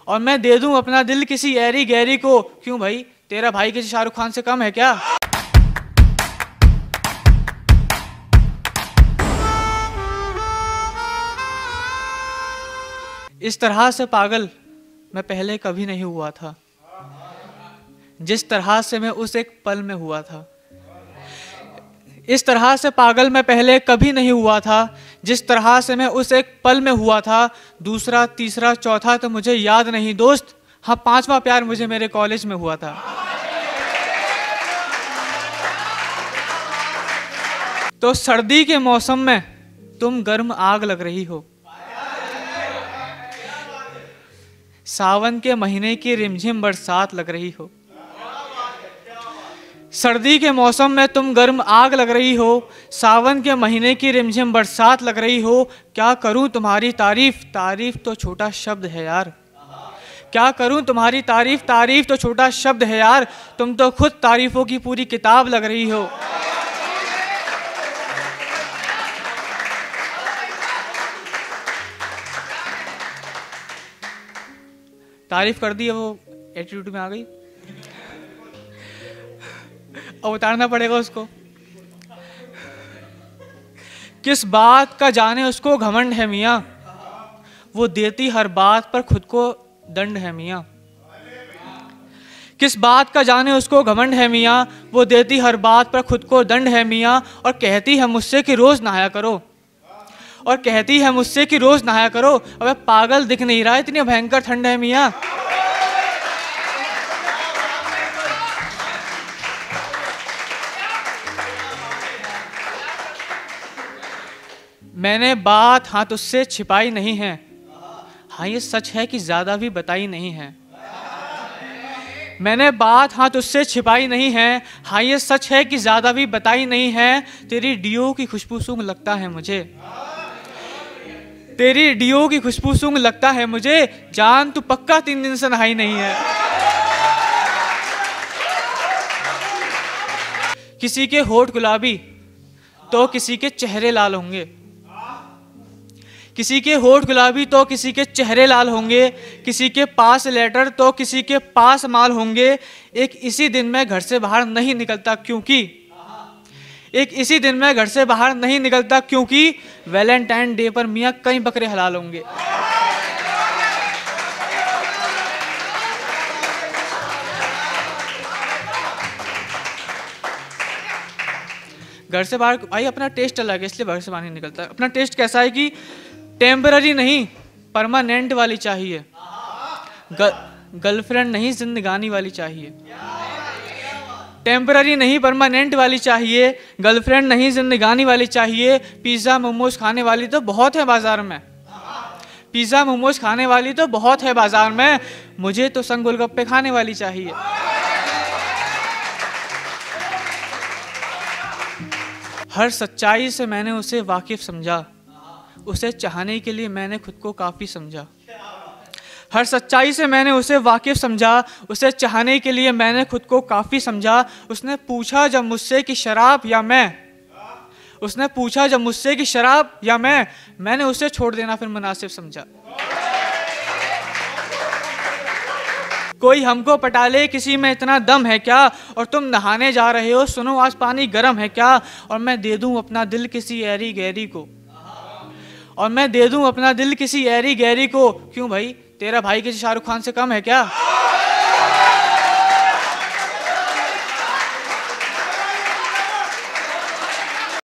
और मैं दे दूं अपना दिल किसी ऐरी गैरी को, क्यों भाई तेरा भाई किसी शाहरुख खान से कम है क्या? इस तरह से पागल मैं पहले कभी नहीं हुआ था, जिस तरह से मैं उस एक पल में हुआ था। इस तरह से पागल मैं पहले कभी नहीं हुआ था, जिस तरह से मैं उस एक पल में हुआ था। दूसरा, तीसरा, चौथा तो मुझे याद नहीं दोस्त, हाँ 5वां प्यार मुझे मेरे कॉलेज में हुआ था। तो सर्दी के मौसम में तुम गर्म आग लग रही हो, सावन के महीने की रिमझिम बरसात लग रही हो। सर्दी के मौसम में तुम गर्म आग लग रही हो, सावन के महीने की रिमझिम बरसात लग रही हो। क्या करूं तुम्हारी तारीफ, तारीफ तो छोटा शब्द है यार। क्या करूं तुम्हारी तारीफ, तारीफ तो छोटा शब्द है यार। तुम तो खुद तारीफों की पूरी किताब लग रही हो। तारीफ कर दी है, वो एटीट्यूड में आ गई, अब उतारना पड़ेगा उसको। किस बात का जाने उसको घमंड है मियाँ, वो देती हर बात पर खुद को दंड है मियाँ। किस बात का जाने उसको घमंड है मियाँ, वो देती हर बात पर खुद को दंड है मियाँ। और कहती है मुझसे कि रोज नहाया करो, और कहती है मुझसे कि रोज नहाया करो। अबे पागल दिख नहीं रहा, इतनी भयंकर ठंड है मियाँ। मैंने बात हाँ तुझसे छिपाई नहीं है, हाँ ये सच है कि ज्यादा भी बताई नहीं है। मैंने बात हाँ तुझसे छिपाई नहीं है, हाँ ये सच है कि ज्यादा भी बताई नहीं है। तेरी डीओ की खुशबू सूंघ लगता है मुझे, तेरी डीओ की खुशबू सूंघ लगता है मुझे। जान तू पक्का 3 दिन से नहाई नहीं है। किसी के होठ गुलाबी तो किसी के चेहरे लाल होंगे, किसी के होठ गुलाबी तो किसी के चेहरे लाल होंगे। किसी के पास लेटर तो किसी के पास माल होंगे। एक इसी दिन में घर से बाहर नहीं निकलता क्योंकि, एक इसी दिन में घर से बाहर नहीं निकलता क्योंकि वैलेंटाइन डे पर मियाँ कई बकरे हलाल होंगे। घर से बाहर भाई अपना टेस्ट अलग है, इसलिए बाहर से बाहर नहीं निकलता। अपना टेस्ट कैसा है कि टेम्पररी नहीं परमानेंट वाली चाहिए, गर्लफ्रेंड नहीं जिंदगानी वाली चाहिए। टेम्पररी नहीं परमानेंट वाली चाहिए, गर्लफ्रेंड नहीं जिंदगानी वाली चाहिए। पिज्ज़ा मोमोज खाने वाली तो बहुत है बाजार में, पिज्ज़ा मोमोज खाने वाली तो बहुत है बाजार में। मुझे तो संग गोलगप्पे खाने वाली चाहिए। हर सच्चाई से मैंने उसे वाकिफ समझा, उसे चाहने के लिए मैंने खुद को काफ़ी समझा। हर सच्चाई से मैंने उसे वाकिफ समझा, उसे चाहने के लिए मैंने खुद को काफ़ी समझा। उसने पूछा जब मुझसे कि शराब या मैं, उसने पूछा जब मुझसे कि शराब या मैंने उसे छोड़ देना फिर मुनासिब समझा। कोई हमको पटा ले किसी में इतना दम है क्या, और तुम नहाने जा रहे हो सुनो आज पानी गर्म है क्या। और मैं दे दूं अपना दिल किसी ऐरी गैरी को, और मैं दे दूं अपना दिल किसी ऐरी गैरी को, क्यों भाई तेरा भाई किसी शाहरुख खान से कम है क्या?